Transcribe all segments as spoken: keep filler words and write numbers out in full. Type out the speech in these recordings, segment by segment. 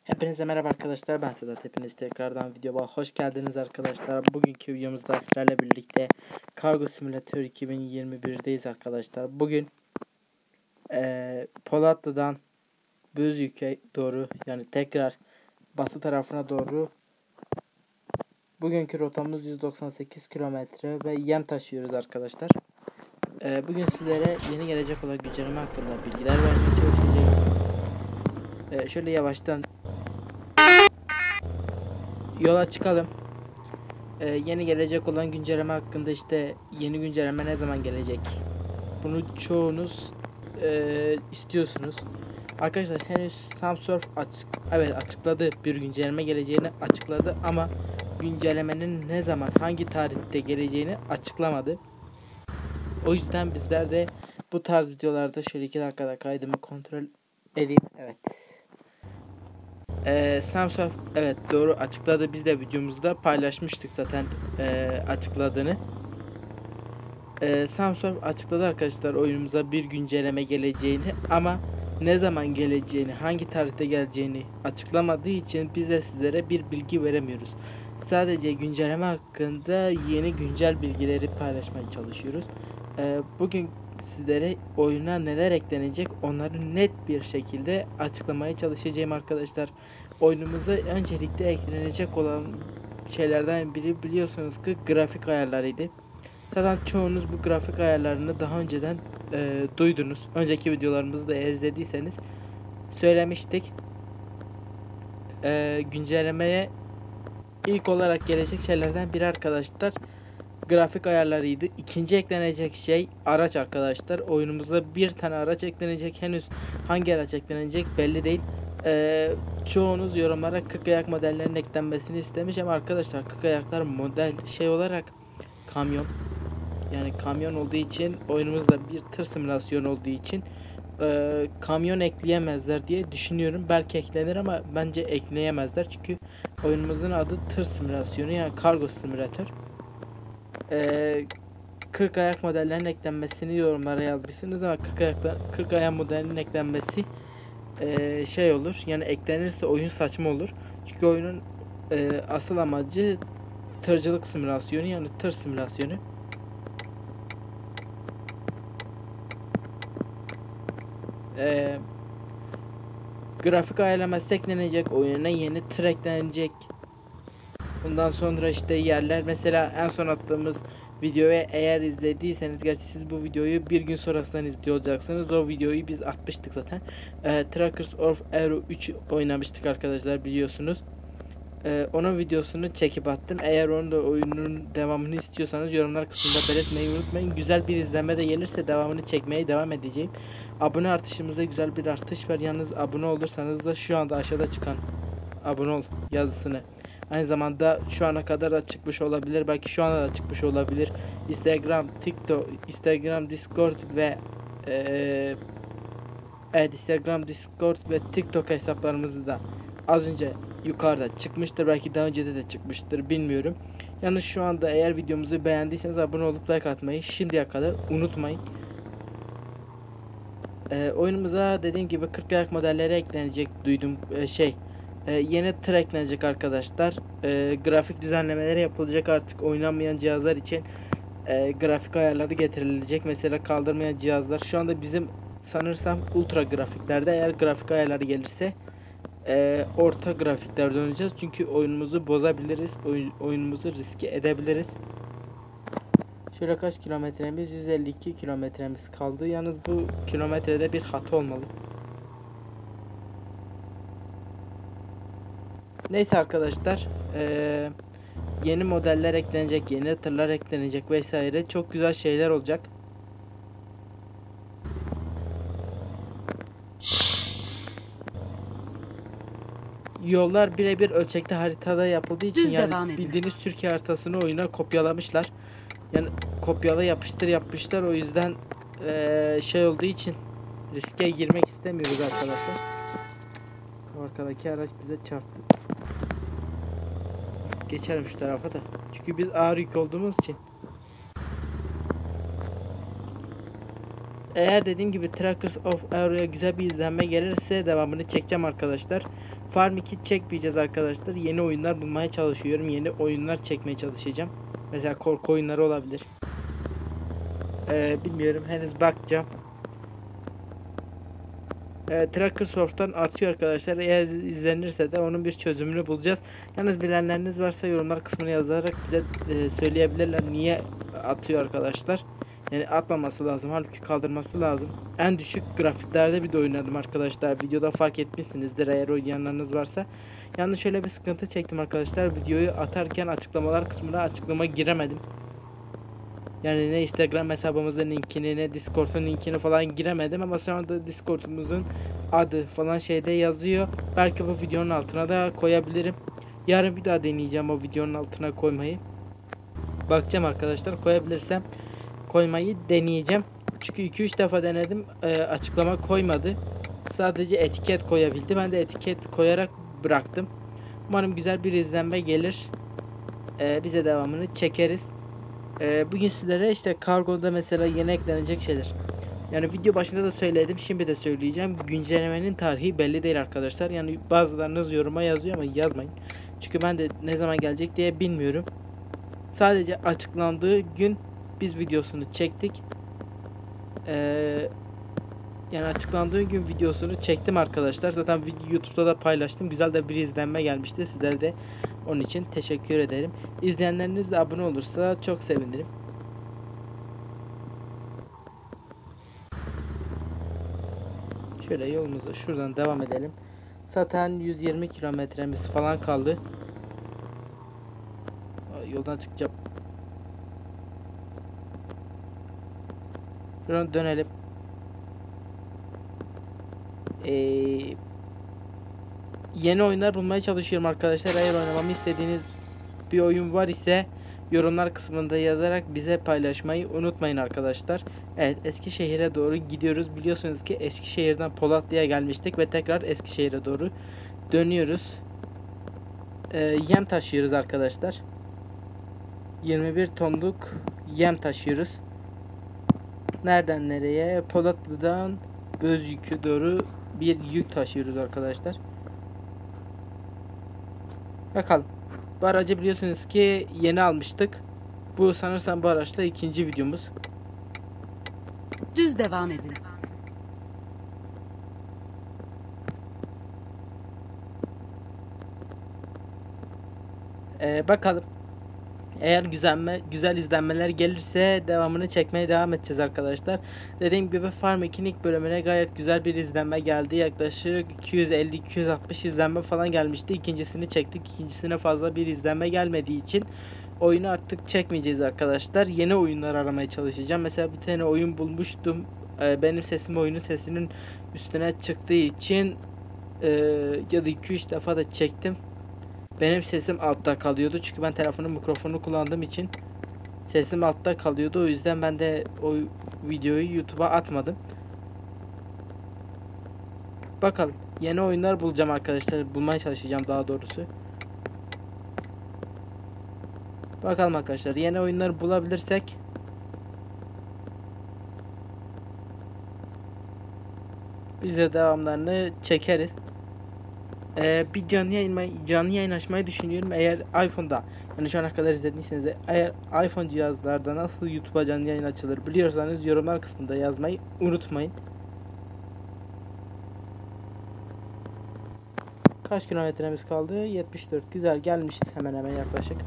Hepinize merhaba arkadaşlar, ben Sedat. Hepiniz tekrardan videoma hoş geldiniz arkadaşlar. Bugünkü videomuzda sizlerle birlikte Kargo Simulator iki bin yirmi bir'deyiz arkadaşlar. Bugün ee, Polatlı'dan Bözüyük'e doğru, yani tekrar batı tarafına doğru, bugünkü rotamız yüz doksan sekiz kilometre ve yem taşıyoruz arkadaşlar. E, bugün sizlere yeni gelecek olan güncelleme hakkında bilgiler vermeye çalışacağım. E, şöyle yavaştan yola çıkalım. Ee, yeni gelecek olan güncelleme hakkında, işte yeni güncelleme ne zaman gelecek? Bunu çoğunuz e, istiyorsunuz. Arkadaşlar henüz Samsung açık, evet açıkladı, bir güncelleme geleceğini açıkladı ama güncellemenin ne zaman, hangi tarihte geleceğini açıklamadı. O yüzden bizler de bu tarz videolarda şöyle iki dakikada kaydımı kontrol edeyim. Evet. Ee, Samsung evet doğru açıkladı. Biz de videomuzda paylaşmıştık zaten e, açıkladığını. Ee, Samsung açıkladı arkadaşlar oyunumuza bir güncelleme geleceğini ama ne zaman geleceğini, hangi tarihte geleceğini açıklamadığı için biz de sizlere bir bilgi veremiyoruz. Sadece güncelleme hakkında yeni güncel bilgileri paylaşmaya çalışıyoruz. Ee, bugün sizlere oyuna neler eklenecek onları net bir şekilde açıklamaya çalışacağım arkadaşlar. Oyunumuza öncelikle eklenecek olan şeylerden biri biliyorsunuz ki grafik ayarlarıydı. Zaten çoğunuz bu grafik ayarlarını daha önceden e, duydunuz. Önceki videolarımızı da eğer izlediyseniz söylemiştik. E, güncellemeye ilk olarak gelecek şeylerden biri arkadaşlar grafik ayarlarıydı. İkinci eklenecek şey araç arkadaşlar. Oyunumuza bir tane araç eklenecek. Henüz hangi araç eklenecek belli değil. Ee, çoğunuz yorumlara kırk ayak modellerinin eklenmesini istemiş ama arkadaşlar kırk ayaklar model şey olarak kamyon. Yani kamyon olduğu için, oyunumuzda bir tır simülasyonu olduğu için e, kamyon ekleyemezler diye düşünüyorum. Belki eklenir ama bence ekleyemezler. Çünkü oyunumuzun adı tır simülasyonu, yani kargo simülatör. Ee, kırk ayak modellerinin eklenmesini yorumlara yazmışsınız ama kırk ayak, kırk ayak modelinin eklenmesi e, şey olur, yani eklenirse oyun saçma olur. Çünkü oyunun e, asıl amacı tırcılık simülasyonu, yani tır simülasyonu. Ee, grafik ayarlaması eklenecek, oyuna yeni tır eklenecek. Bundan sonra işte yerler, mesela en son attığımız videoyu eğer izlediyseniz, gerçi siz bu videoyu bir gün sonrasından izliyor olacaksınız. O videoyu biz atmıştık zaten. Ee, Trackers of Euro üç oynamıştık arkadaşlar, biliyorsunuz. Ee, onun videosunu çekip attım. Eğer onun da oyunun devamını istiyorsanız yorumlar kısmında belirtmeyi unutmayın. Güzel bir izlenme de gelirse devamını çekmeye devam edeceğim. Abone artışımızda güzel bir artış var. Yalnız abone olursanız da şu anda aşağıda çıkan abone ol yazısını, aynı zamanda şu ana kadar da çıkmış olabilir, belki şu anda da çıkmış olabilir, Instagram, TikTok, Instagram, Discord ve ee, evet Instagram, Discord ve TikTok hesaplarımızı da az önce yukarıda çıkmıştır, belki daha önce de, de çıkmıştır, bilmiyorum. Yalnız şu anda eğer videomuzu beğendiyseniz abone olup like atmayı şimdiye kadar unutmayın. Ee, oyunumuza dediğim gibi kırk ayak modelleri eklenecek, duydum ee, şey ee, yeni tır eklenecek arkadaşlar. Ee, grafik düzenlemeleri yapılacak artık oynanmayan cihazlar için. Ee, grafik ayarları getirilecek, mesela kaldırmayan cihazlar. Şu anda bizim sanırsam ultra grafiklerde, eğer grafik ayarları gelirse e, orta grafikler döneceğiz, çünkü oyunumuzu bozabiliriz, oyun, oyunumuzu riske edebiliriz. Şöyle kaç kilometremiz? yüz elli iki kilometremiz kaldı. Yalnız bu kilometrede bir hata olmalı. Neyse arkadaşlar, ee, yeni modeller eklenecek, yeni tırlar eklenecek vesaire, çok güzel şeyler olacak. Yollar birebir ölçekte haritada yapıldığı için, düz yani bildiğiniz Türkiye haritasını oyuna kopyalamışlar. Yani kopyala yapıştır yapmışlar, o yüzden ee, şey olduğu için riske girmek istemiyoruz arkadaşlar. Arkadaki araç bize çarptı. Geçelim şu tarafa da, çünkü biz ağır yük olduğumuz için. Eğer dediğim gibi Trackers of Euro'ya güzel bir izlenme gelirse devamını çekeceğim arkadaşlar. Farm iki çekmeyeceğiz arkadaşlar. Yeni oyunlar bulmaya çalışıyorum. Yeni oyunlar çekmeye çalışacağım. Mesela korku oyunları olabilir. Ee, bilmiyorum, henüz bakacağım. Ee, Trackersoft'tan artıyor arkadaşlar. Eğer izlenirse de onun bir çözümünü bulacağız. Yalnız bilenleriniz varsa yorumlar kısmına yazarak bize e, söyleyebilirler niye atıyor arkadaşlar. Yani atmaması lazım, halbuki kaldırması lazım. En düşük grafiklerde bir de oynadım arkadaşlar. Videoda fark etmişsinizdir eğer oynayanlarınız varsa. Yalnız şöyle bir sıkıntı çektim arkadaşlar. Videoyu atarken açıklamalar kısmına açıklama giremedim. Yani ne Instagram hesabımızın linkini ne Discord'un linkini falan giremedim, ama sonra da Discord'umuzun adı falan şeyde yazıyor. Belki bu videonun altına da koyabilirim. Yarın bir daha deneyeceğim o videonun altına koymayı. Bakacağım arkadaşlar, koyabilirsem koymayı deneyeceğim. Çünkü iki üç defa denedim, e, açıklama koymadı. Sadece etiket koyabildi. Ben de etiket koyarak bıraktım. Umarım güzel bir izlenme gelir. E, bize devamını çekeriz. E, bugün sizlere işte kargoda mesela yeni eklenecek şeyler. Yani video başında da söyledim, şimdi de söyleyeceğim. Güncellemenin tarihi belli değil arkadaşlar. Yani bazılarınız yoruma yazıyor ama yazmayın. Çünkü ben de ne zaman gelecek diye bilmiyorum. Sadece açıklandığı gün biz videosunu çektik. Ee, yani açıklandığı gün videosunu çektim arkadaşlar. Zaten YouTube'da da paylaştım. Güzel de bir izlenme gelmişti. Sizlere de onun için teşekkür ederim. İzleyenleriniz de abone olursa çok sevinirim. Şöyle yolumuza şuradan devam edelim. Zaten yüz yirmi kilometremiz falan kaldı. Yoldan çıkacağım. Şuradan dönelim. Ee, yeni oyunlar bulmaya çalışıyorum arkadaşlar. Eğer oynamamı istediğiniz bir oyun var ise yorumlar kısmında yazarak bize paylaşmayı unutmayın arkadaşlar. Evet, Eskişehir'e doğru gidiyoruz. Biliyorsunuz ki Eskişehir'den Polatlı'ya gelmiştik ve tekrar Eskişehir'e doğru dönüyoruz. Ee, yem taşıyoruz arkadaşlar. yirmi bir tonluk yem taşıyoruz. Nereden nereye? Polatlı'dan Bözüyük'e doğru bir yük taşıyoruz arkadaşlar. Bakalım. Bu aracı biliyorsunuz ki yeni almıştık. Bu sanırsam bu araçla ikinci videomuz. Düz devam edin. Ee, bakalım. Eğer güzel, güzel izlenmeler gelirse devamını çekmeye devam edeceğiz arkadaşlar. Dediğim gibi Farm ikinin ilk bölümüne gayet güzel bir izlenme geldi. Yaklaşık iki yüz elli iki yüz altmış izlenme falan gelmişti. İkincisini çektik. İkincisine fazla bir izlenme gelmediği için oyunu artık çekmeyeceğiz arkadaşlar. Yeni oyunlar aramaya çalışacağım. Mesela bir tane oyun bulmuştum. Ee, benim sesim oyunun sesinin üstüne çıktığı için e, ya da iki üç defa da çektim. Benim sesim altta kalıyordu. Çünkü ben telefonun mikrofonu kullandığım için sesim altta kalıyordu. O yüzden ben de o videoyu YouTube'a atmadım. Bakalım. Yeni oyunlar bulacağım arkadaşlar. Bulmaya çalışacağım daha doğrusu. Bakalım arkadaşlar. Yeni oyunlar bulabilirsek biz de devamlarını çekeriz. Ee, bir canlı yayın, canlı yayın açmayı düşünüyorum. Eğer iPhone'da, yani şu ana kadar izlediyseniz, eğer iPhone cihazlarda nasıl YouTube'a canlı yayın açılır biliyorsanız yorumlar kısmında yazmayı unutmayın. Kaç kilometremiz kaldı? yetmiş dört. Güzel, gelmişiz hemen hemen yaklaşık.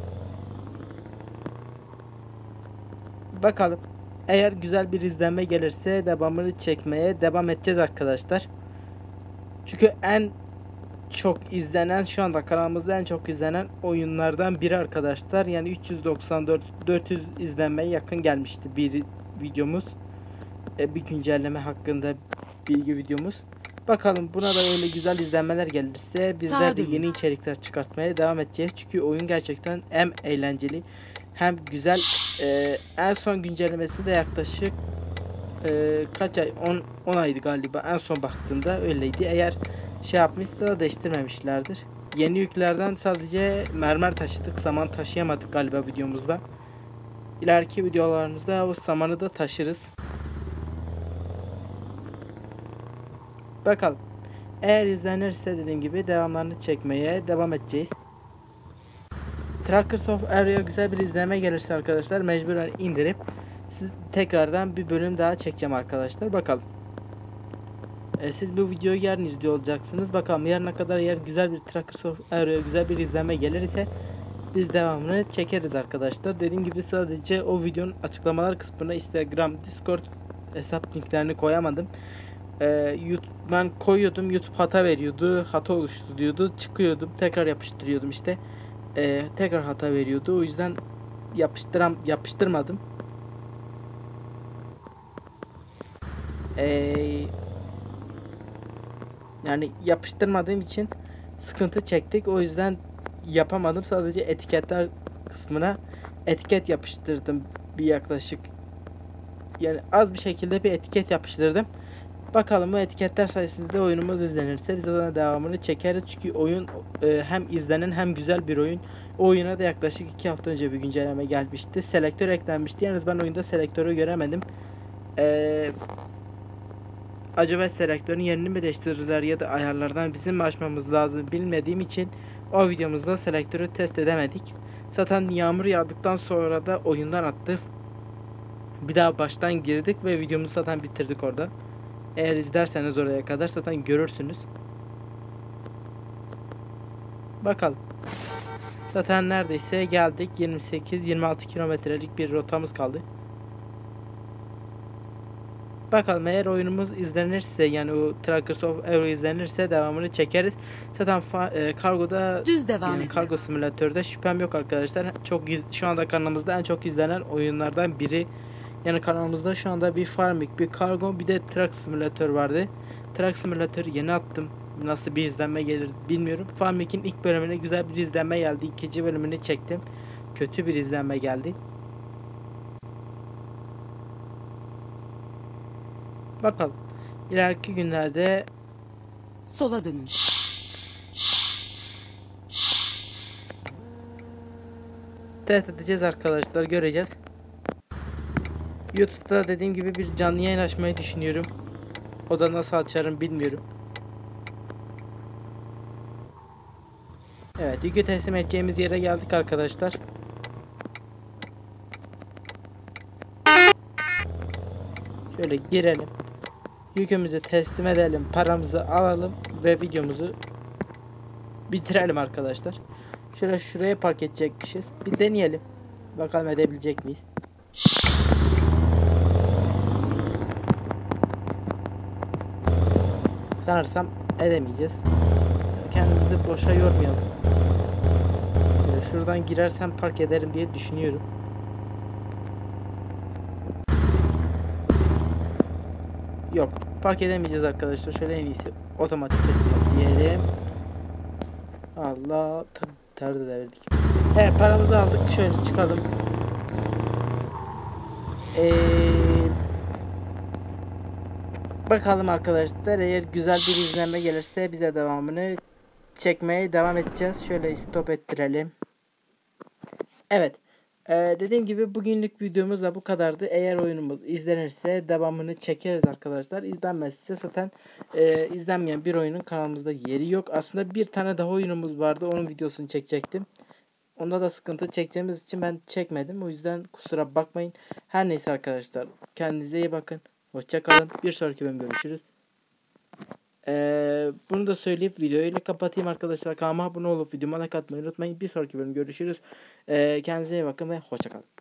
Bakalım. Eğer güzel bir izlenme gelirse devamını çekmeye devam edeceğiz arkadaşlar. Çünkü en çok izlenen, şu anda kanalımızda en çok izlenen oyunlardan biri arkadaşlar. Yani üç yüz doksan dört dört yüz izlenmeye yakın gelmişti bir videomuz. E, bir güncelleme hakkında bilgi videomuz. Bakalım, buna da öyle güzel izlenmeler gelirse bizler de yeni içerikler çıkartmaya devam edeceğiz. Çünkü oyun gerçekten hem eğlenceli hem güzel. E, en son güncellemesi de yaklaşık e, kaç ay? on aydı galiba. En son baktığımda öyleydi. Eğer şey yapmışsa değiştirmemişlerdir. Yeni yüklerden sadece mermer taşıdık. Saman taşıyamadık galiba videomuzda. İleriki videolarımızda o samanı da taşırız. Bakalım. Eğer izlenirse dediğim gibi devamlarını çekmeye devam edeceğiz. Trackers of Aero'ya güzel bir izleme gelirse arkadaşlar mecburen indirip siz tekrardan bir bölüm daha çekeceğim arkadaşlar. Bakalım. E, siz bu videoyu yarın izliyor olacaksınız. Bakalım yarına kadar eğer güzel bir Trackers of Aero'ya güzel bir izleme gelirse biz devamını çekeriz arkadaşlar. Dediğim gibi sadece o videonun açıklamalar kısmına Instagram, Discord hesap linklerini koyamadım. Ee, YouTube, ben koyuyordum, YouTube hata veriyordu, hata oluştu diyordu, çıkıyordum, tekrar yapıştırıyordum işte, ee, tekrar hata veriyordu. O yüzden yapıştıram yapıştırmadım. Ee, yani yapıştırmadığım için sıkıntı çektik. O yüzden yapamadım. Sadece etiketler kısmına etiket yapıştırdım bir yaklaşık. Yani az bir şekilde bir etiket yapıştırdım. Bakalım bu etiketler sayesinde oyunumuz izlenirse biz de devamını çekeriz. Çünkü oyun e, hem izlenen hem güzel bir oyun. O oyuna da yaklaşık iki hafta önce bir güncelleme gelmişti. Selektör eklenmişti. Yalnız ben oyunda selektörü göremedim. Ee, acaba selektörün yerini mi değiştirdiler ya da ayarlardan bizim mi açmamız lazım bilmediğim için o videomuzda selektörü test edemedik. Zaten yağmur yağdıktan sonra da oyundan attı. Bir daha baştan girdik ve videomuzu zaten bitirdik orada. Eğer izlerseniz oraya kadar zaten görürsünüz. Bakalım. Zaten neredeyse geldik. yirmi sekiz yirmi altı kilometrelik bir rotamız kaldı. Bakalım eğer oyunumuz izlenirse, yani o Trackers of Aero izlenirse devamını çekeriz. Zaten e, kargoda düz devam yani kargo simülatörde şüphem yok arkadaşlar. Çok şu anda kanalımızda en çok izlenen oyunlardan biri. Yani kanalımızda şu anda bir Farming, bir Kargo, bir de Truck Simulator vardı. Truck Simulator'ı yeni attım. Nasıl bir izlenme gelir bilmiyorum. Farming'in ilk bölümüne güzel bir izlenme geldi. İkinci bölümünü çektim. Kötü bir izlenme geldi. Bakalım. İleriki günlerde sola dönün. test edeceğiz arkadaşlar. Göreceğiz. YouTube'da dediğim gibi bir canlı yayın açmayı düşünüyorum. O da nasıl açarım bilmiyorum. Evet, yükü teslim edeceğimiz yere geldik arkadaşlar. Şöyle girelim. Yükümüzü teslim edelim, paramızı alalım ve videomuzu bitirelim arkadaşlar. Şöyle şuraya park edecekmişiz. Bir deneyelim. Bakalım edebilecek miyiz? Sanırsam edemeyeceğiz. Kendimizi boşa yormayalım. Şöyle şuradan girersem park ederim diye düşünüyorum. Yok, park edemeyeceğiz arkadaşlar. Şöyle en iyisi otomatik teslim diyelim. Allah, terde devirdik. Evet, paramızı aldık. Şöyle çıkalım. Ee, bakalım arkadaşlar, eğer güzel bir izlenme gelirse bize devamını çekmeye devam edeceğiz. Şöyle stop ettirelim. Evet. Ee, dediğim gibi bugünlük videomuz da bu kadardı. Eğer oyunumuz izlenirse devamını çekeriz arkadaşlar. İzlenmezse zaten e, izlenmeyen bir oyunun kanalımızda yeri yok. Aslında bir tane daha oyunumuz vardı. Onun videosunu çekecektim. Onda da sıkıntı çekeceğimiz için ben çekmedim. O yüzden kusura bakmayın. Her neyse arkadaşlar. Kendinize iyi bakın. Hoşça kalın. Bir sonraki bölüm görüşürüz. Ee, bunu da söyleyip videoyu ile kapatayım arkadaşlar. Kanalıma abone olup videoma like atmayı unutmayın. Bir sonraki bölüm görüşürüz. Ee, kendinize iyi bakın ve hoşça kalın.